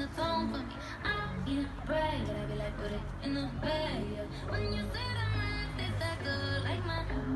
atone for me. I don't need to brag, but I be like, put it in the bag, yeah. When you say that man tastes that good, like my